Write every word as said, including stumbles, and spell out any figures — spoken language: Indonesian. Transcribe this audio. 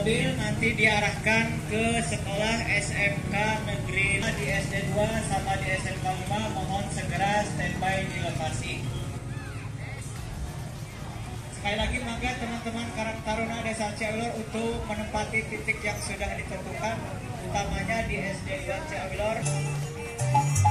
mobil nanti diarahkan ke sekolah S M K negeri di S D dua sama di S M K lima. Mohon segera standby di lokasi. Sekali lagi mangga teman-teman Karang Taruna Desa Ciawilor untuk menempati titik yang sudah ditentukan, utamanya di S D dua Ciawilor.